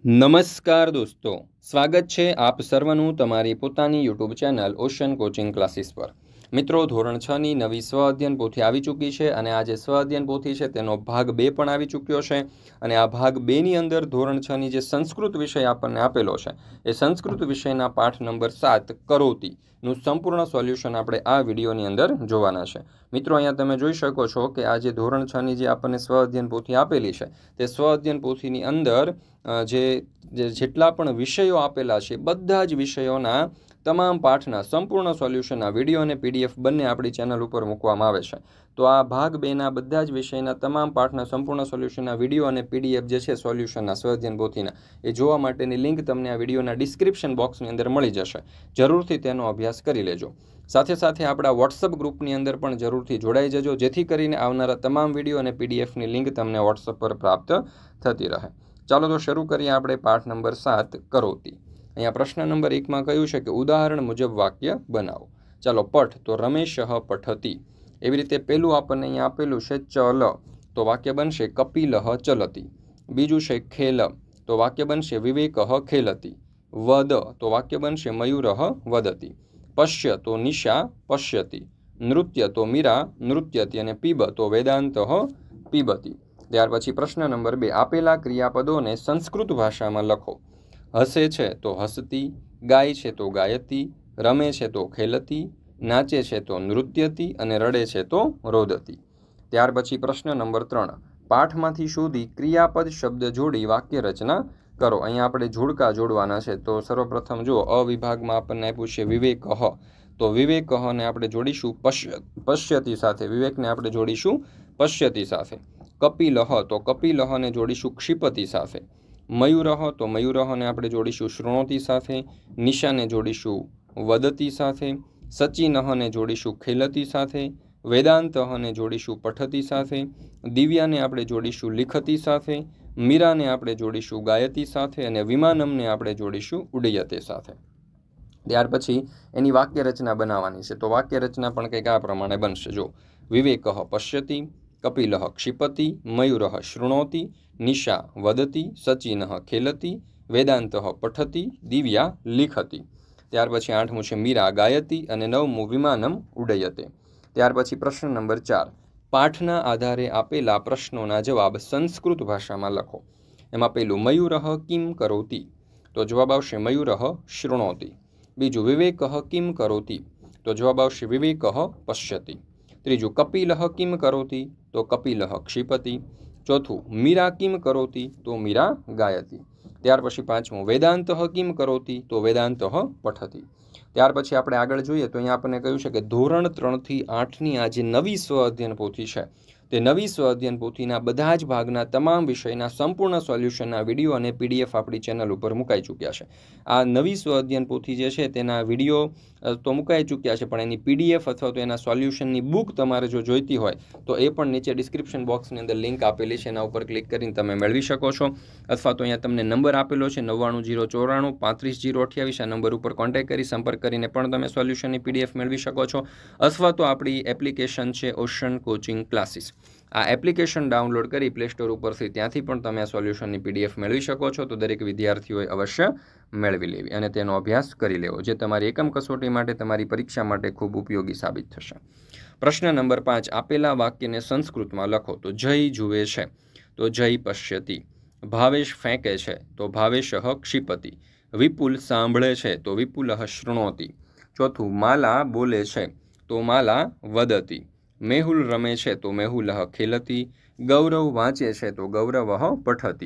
નમસ્કાર દોસ્તો, સ્વાગત છે આપ સર્વનું તમારી પોતાની YouTube channel Ocean Coaching Classes પર। મિત્રો, ધોરણ 6ની નવી સ્વ અધ્યયન પોથી આવી ચૂકી છે અને આ જે સ્વ અધ્યયન પોથી છે તેનો ભાગ 2 પણ આવી ચૂક્યો છે અને આ ભાગ 2ની અંદર ધોરણ 6ની જે સંસ્કૃત વિષય આપણને આપેલો છે એ સંસ્કૃત વિષયના પાઠ નંબર 7 કરોતિ નું સંપૂર્ણ સોલ્યુશન આપણે આ વિડીયોની અંદર જોવાના છે। મિત્રો, અહીંયા તમે જોઈ શકો છો કે આ જે ધોરણ 6ની જે આપણને સ્વ અધ્યયન પોથી આપેલી છે તે સ્વ અધ્યયન પોથીની અંદર જેટલા પણ વિષયો આપેલા છે બધા જ વિષયોના તમામ પાઠના સંપૂર્ણ સોલ્યુશનના વિડીયો અને પીડીએફ બંને આપણી ચેનલ ઉપર મૂકવામાં આવે છે। તો આ ભાગ 2ના બધા જ વિષયના તમામ પાઠના સંપૂર્ણ સોલ્યુશનના વિડીયો અને પીડીએફ જે છે સોલ્યુશનના સ્વ અધ્યયન પોથીના એ જોવા માટેની લિંક તમને આ વિડીયોના ડિસ્ક્રિપ્શન બોક્સની અંદર મળી જશે। જરૂરથી તેનો અભ્યાસ કરી લેજો। સાથે સાથે આપણા વોટ્સઅપ ગ્રુપની અંદર પણ જરૂરથી જોડાઈ જજો, જેથી કરીને આવનારા તમામ વિડીયો અને પીડીએફની લિંક તમને વોટ્સઅપ પર પ્રાપ્ત થતી રહે। ચાલો તો શરૂ કરીએ આપણે પાઠ નંબર 7 કરોતિ। અહીંયા પ્રશ્ન નંબર 1માં કહ્યું છે કે ઉદાહરણ મુજબ વાક્ય બનાવો। ચાલો, પઠ તો રમેશ પઠતી। એવી રીતે પેલું આપણને અહીંયા આપેલું છે ચલ, તો વાક્ય બનશે કપિલ ચલતી। બીજું છે ખેલ, તો વાક્ય બનશે વિવેક ખેલતી। વદ, તો વાક્ય બનશે મયુર વદતી। પશ્ય, તો નિશા પશ્યતી। નૃત્ય, તો મીરા નૃત્યતી। અને પીબ, તો વેદાંત પીબતી। ત્યાર પછી પ્રશ્ન નંબર 2, આપેલા ક્રિયાપદોને સંસ્કૃત ભાષામાં લખો। હસે છે તો હસતી, ગાય છે તો ગાયતી, રમે છે તો ખેલતી, નાચે છે તો નૃત્યતી અને રડે છે તો રોદતી। ત્યાર પછી પ્રશ્ન નંબર 3, પાઠમાંથી શોધી ક્રિયાપદ શબ્દ જોડી વાક્ય રચના કરો। અહીંયા આપણે જોડકા જોડવાના છે। તો સર્વપ્રથમ જો અ વિભાગમાં આપણને આપ્યું છે વિવેક, તો વિવેક ને આપણે જોડીશું પશ્યતી સાથે, વિવેકને આપણે જોડીશું પશ્યતી સાથે। કપિલ, તો કપિલ ને જોડીશું ક્ષિપતિ સાથે। મયુર, તો મયુર ને આપણે જોડીશું શૃણોતી સાથે। નિશાને જોડીશું વદતી સાથે। સચિન ને જોડીશું ખેલતી સાથે। વેદાંત ને જોડીશું પઠતી સાથે। દિવ્યાને આપણે જોડીશું લિખતી સાથે। મીરાને આપણે જોડીશું ગાયતી સાથે અને વિમાનમને આપણે જોડીશું ઉડ્ડયતે સાથે। ત્યાર પછી એની વાક્ય રચના બનાવવાની છે। તો વાક્ય રચના પણ કંઈક આ પ્રમાણે બનશે। જો વિવેક પશ્યતી, કપિલ ક્ષિપતિ, મયુર શૃણોતિ, નિશા વદતી, સચિન ખેલતી, વેદાંત પઠતી, દિવ્યા લિખતી। ત્યાર પછી 8મું છે મીરા ગાયતી અને 9મું વિમાનમ ઉડ્ડયતે। ત્યાર પછી પ્રશ્ન નંબર 4, પાઠના આધારે આપેલા પ્રશ્નોના જવાબ સંસ્કૃત ભાષામાં લખો। એમાં પેલું મયુર કિમ કરોતિ, તો જવાબ આવશે મયુર શૃણોતિ। બીજું વિવેક કિમ કરોતિ, તો જવાબ આવશે વિવેક પશ્યતિ। ત્રીજું કપિલ કિમ કરોતિ, તો કપિલ ક્ષિપતિ। ચોથું મીરા કિમ કરોતિ, તો મીરા ગાયતી। ત્યાર પછી 5મું વેદાંત કિમ કરોતિ, તો વેદાંત પઠતી। ત્યાર પછી આપણે આગળ જોઈએ તો અહીંયા આપણને કહ્યું છે કે ધોરણ 3થી 8ની આ જે નવી સ્વ અધ્યયન પોથી છે તે નવી સ્વ અધ્યયન પોથીના બધા જ ભાગના તમામ વિષયના સંપૂર્ણ સોલ્યુશનના વિડીયો અને પીડીએફ આપણી ચેનલ ઉપર મુકાઈ ચૂક્યા છે। આ નવી સ્વ અધ્યયન પોથી જે છે તેના વિડીયો તો મુકાઈ ચૂક્યા છે, પણ એની પીડીએફ અથવા તો એના સોલ્યુશનની બુક તમારે જો જોઈતી હોય તો એ પણ નીચે ડિસ્ક્રિપ્શન બોક્સની અંદર લિંક આપેલી છે, એના ઉપર ક્લિક કરીને તમે મેળવી શકો છો। અથવા તો અહીંયા તમને નંબર આપેલો છે 99094 35028, આ નંબર ઉપર કોન્ટેક્ટ કરી સંપર્ક કરીને પણ તમે સોલ્યુશનની પીડીએફ મેળવી શકો છો। અથવા તો આપણી એપ્લિકેશન છે ઓશન કોચિંગ ક્લાસીસ, આ એપ્લિકેશન ડાઉનલોડ કરી પ્લે સ્ટોર ઉપરથી ત્યાંથી પણ તમે આ સોલ્યુશનની પીડીએફ મેળવી શકો છો। તો દરેક વિદ્યાર્થીઓએ અવશ્ય મેળવી લેવી અને તેનો અભ્યાસ કરી લેવો, જે તમારી એકમ કસોટી માટે, તમારી પરીક્ષા માટે ખૂબ ઉપયોગી સાબિત થશે। પ્રશ્ન નંબર 5, આપેલા વાક્યને સંસ્કૃતમાં લખો। તો જય જુએ છે, તો જય પશ્યતિ। ભાવેશ ફેંકે છે, તો ભાવેશ ક્ષિપતિ। વિપુલ સાંભળે છે, તો વિપુલ શૃણોતિ। ચોથું માલા બોલે છે, તો માલા વદતી। મેહુલ રમે છે, તો મેહુલ ખેલતી। ગૌરવ વાંચે છે, તો ગૌરવ પઠતી।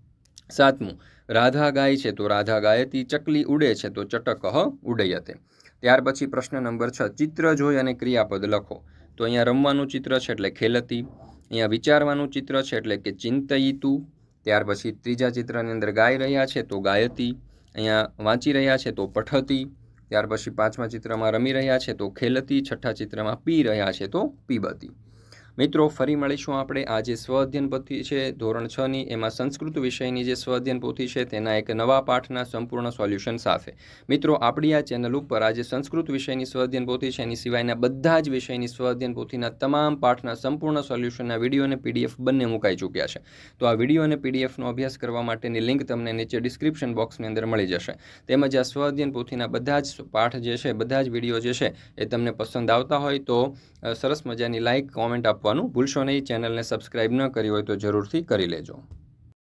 7મું રાધા ગાય છે, તો રાધા ગાયતી। ચકલી ઉડે છે, તો ચટક ઉડ્ડયતે। ત્યાર પછી પ્રશ્ન નંબર 6, ચિત્ર જોઈ અને ક્રિયાપદ લખો। તો અહીંયા રમવાનું ચિત્ર છે એટલે ખેલતી, અહીંયા વિચારવાનું ચિત્ર છે એટલે કે ચિંતયિતું। ત્યાર પછી ત્રીજા ચિત્રની અંદર ગાઈ રહ્યા છે તો ગાયતી, અહીંયા વાંચી રહ્યા છે તો પઠતી। ત્યાર પછી 5મા ચિત્રમાં રમી રહ્યા છે તો ખેલતી, છઠ્ઠા ચિત્રમાં પી રહ્યા છે તો પીબતી। મિત્રો ફરી મળીશું આપણે આ જે સ્વ અધ્યયન પોથી છે ધોરણ 6ની એમાં સંસ્કૃત વિષયની જે સ્વ અધ્યયન પોથી છે તેના એક નવા પાઠના સંપૂર્ણ સોલ્યુશન સાથે. મિત્રો આપણી આ ચેનલ ઉપર આ જે સંસ્કૃત વિષયની સ્વ અધ્યયન પોથી છે એની સિવાયના બધા જ વિષયની સ્વ અધ્યયન પોથીના તમામ પાઠના સંપૂર્ણ સોલ્યુશનના વિડીયો અને પીડીએફ બંને મુકાઈ ચૂક્યા છે. તો આ વિડીયો અને પીડીએફનો અભ્યાસ કરવા માટેની લિંક તમને નીચે ડિસ્ક્રિપ્શન બોક્સની અંદર મળી જશે. તેમજ આ સ્વ અધ્યયન પોથીના બધા જ પાઠ જે છે, બધા જ વિડીયો જે છે એ તમને પસંદ આવતા હોય તો સરસ મજાની લાઇક કોમેન્ટ આપવાનું ભૂલશો નહીં. ચેનલને સબસ્ક્રાઇબ ન કરી હોય તો જરૂરથી કરી લેજો.